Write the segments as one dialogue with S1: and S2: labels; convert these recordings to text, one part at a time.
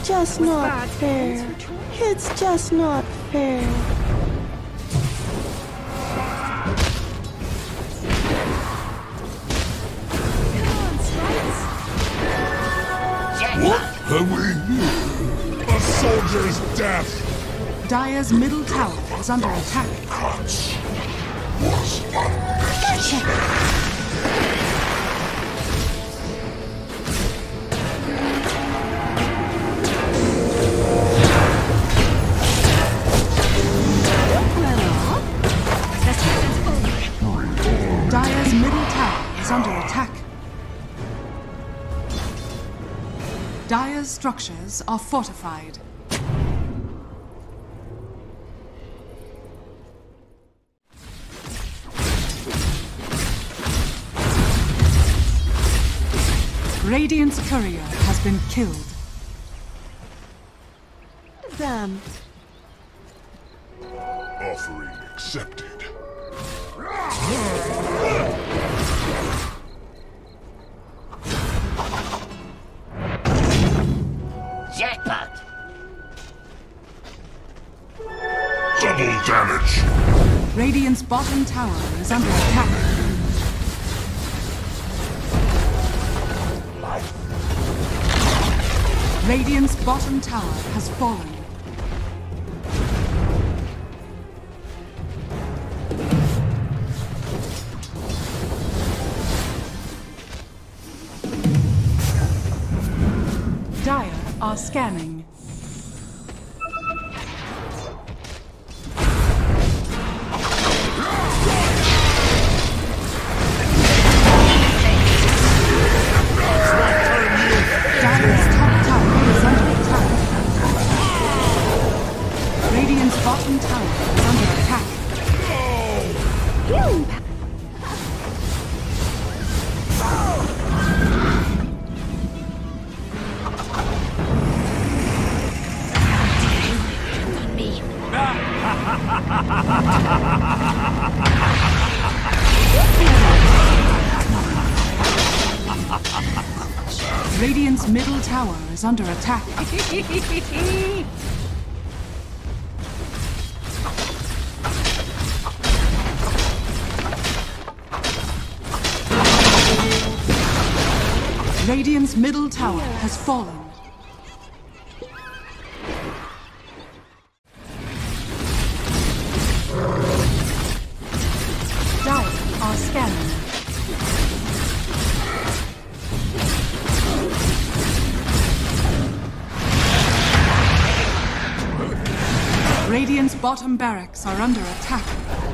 S1: just not fair. It's just not fair.
S2: What have we here? A soldier's death!
S3: Dire's middle tower is under attack.
S2: Cuts was unnecessary.
S3: Dire's middle tower is under attack. Dire's structures are fortified. Radiant's courier has been killed.
S1: Them.
S2: Offering accepted.
S4: Jackpot!
S2: Double damage!
S3: Radiant's bottom tower is under attack. Radiant's bottom tower has fallen. Dire are scanning. Dire's top tower is under attack. Radiant's bottom tower is under attack. Radiant's middle tower is under attack. Radiant's middle tower has fallen. Dire are scanning. Radiant's bottom barracks are under attack.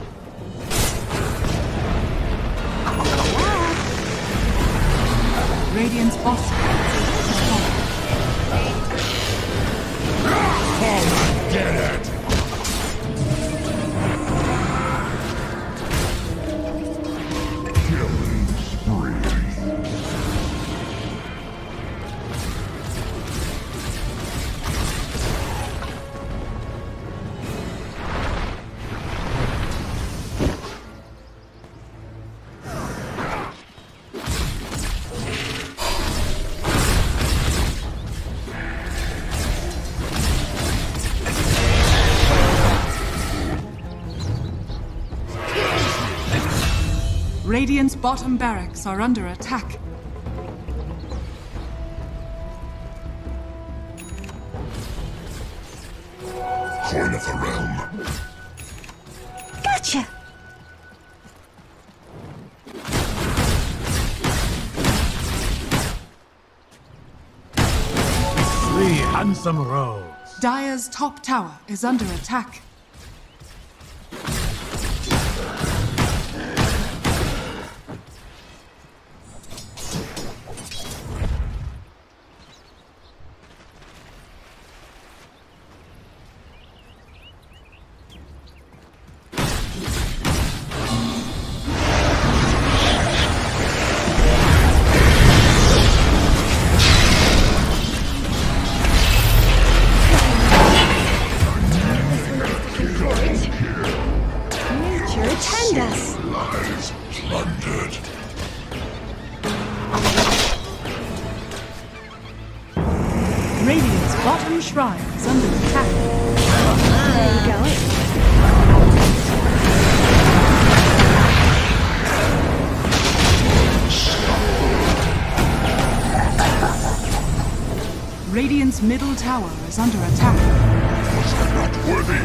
S3: Radiant's bottom is fallen.
S2: Come get it! Killing spree.
S3: Radiant's bottom barracks are under attack.
S2: Coin of the realm.
S1: Gotcha!
S5: Three handsome rows.
S3: Dire's top tower is under attack. Bottom shrine is under attack.
S1: There you go.
S3: Radiant's middle tower is under attack.
S2: Was I not worthy?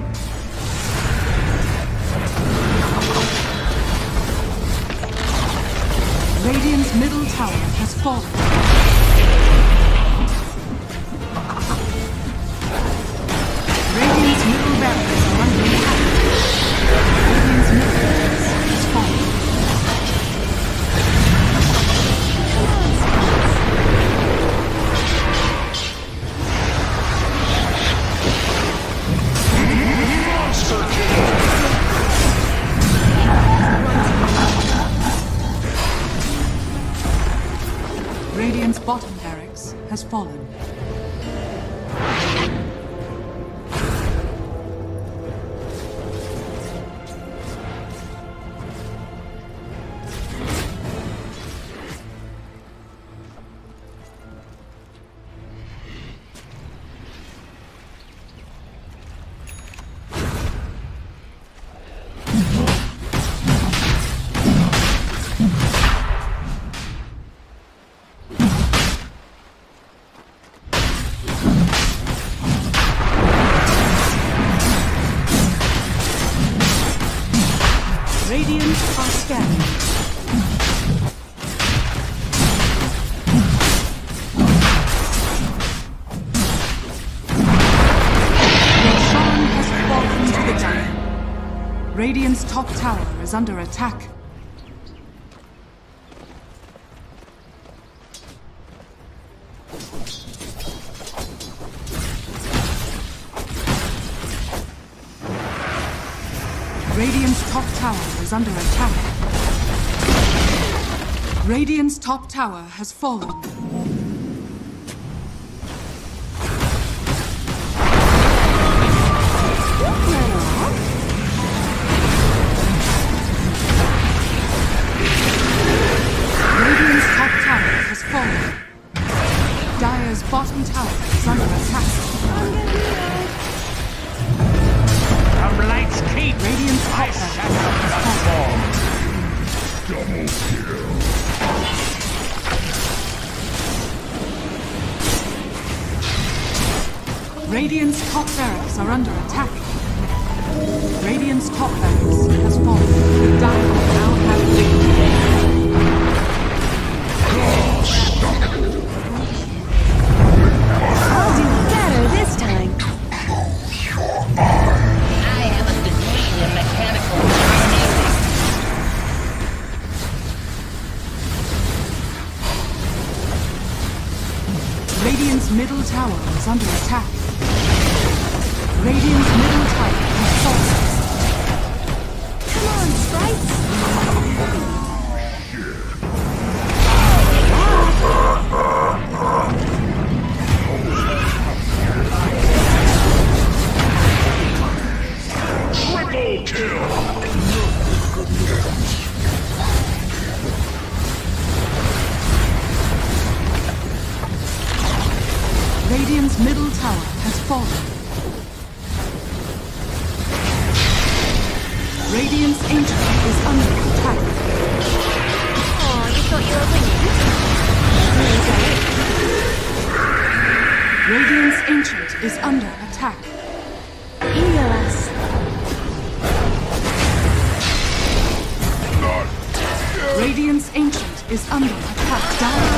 S3: Radiant's middle tower has fallen. Radiant's middle barracks are under attack. Radiant's middle barracks has fallen.
S2: Monster kill!
S3: Radiant's bottom barracks has fallen. Radiant are scanning. Roshan has fallen to the ground. Radiant's top tower is under attack. Radiant's top tower is under attack. Radiant's top tower has fallen. Radiant's top tower has fallen. Dire's bottom tower is under attack.
S4: From Light's Keep,
S3: Radiant's top
S4: I
S3: tower
S4: shall
S3: has
S4: not
S3: fallen.
S4: fall.
S2: Double kill.
S3: Radiant's top barracks are under attack. Radiant's top barracks has fallen. Dire now have victory.
S1: I'll do better this time.
S4: I have a degree in mechanical engineering.
S3: Radiant's middle tower is under attack. Radiant's middle tower has fallen.
S1: Come on, sprites.
S2: Triple kill!
S3: Radiant's middle tower has fallen. Radiant's ancient is under attack.
S1: Aw, you thought you were winning? There you go.
S3: Radiant's ancient is under attack.
S1: Heal us.
S3: Radiant's ancient is under attack. Dire